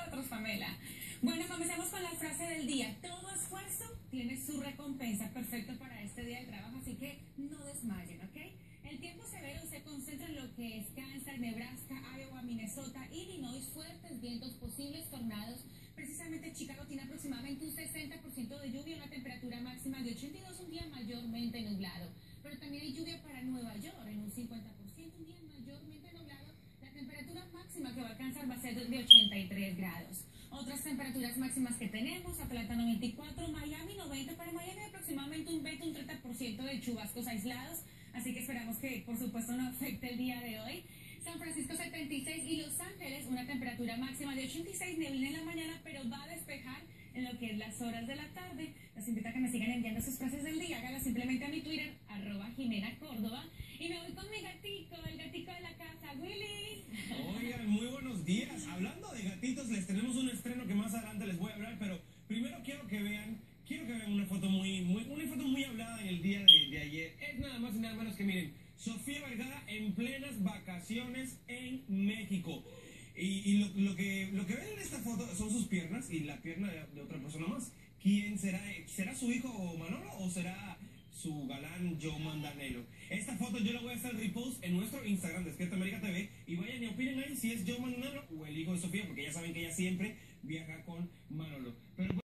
nosotros, Pamela. Bueno, comencemos con la frase del día. Todo esfuerzo tiene su recompensa. Perfecto para este día de trabajo, así que no desmayen, ¿ok? El tiempo severo se concentra en lo que es Kansas, Nebraska, Iowa, Minnesota, Illinois, fuertes vientos, posibles tornados. Precisamente Chicago tiene aproximadamente un 60% de lluvia, una temperatura máxima de 82, un día mayormente nublado. Pero también hay lluvia para Nueva York en un 50%, un día mayormente nublado. La temperatura máxima que va a alcanzar va a ser de 83 grados. Otras temperaturas máximas que tenemos: Atlanta 94, Miami 90, para Miami aproximadamente un 20, un 30% de chubascos aislados, así que esperamos que por supuesto no afecte el día de hoy. San Francisco 76 y Los Ángeles una temperatura máxima de 86, neblina en la mañana, pero va a despejar en lo que es las horas de la tarde. Los invito a que me sigan enviando sus frases del día, háganlas simplemente a mi Twitter, @JimenaCórdoba, y me voy con mi gatico, el gatico de la casa, Willy. Oigan, muy buenos días. Hablando de gatitos, les tenemos un estreno que más adelante les voy a hablar, pero primero quiero que vean una foto una foto muy hablada en el día de ayer. Es nada más y nada menos que, miren, Sofía Vergara en plenas vacaciones en México. Y lo que ven en esta foto son sus piernas y la pierna de otra persona más. ¿Quién será? ¿Será su hijo Manolo o será su galán Joe Manganiello? Esta foto yo la voy a hacer repost en nuestro Instagram, Despierta América TV, y vayan y opinen ahí si es Joe Manganiello o el hijo de Sofía, porque ya saben que ella siempre viaja con Manolo.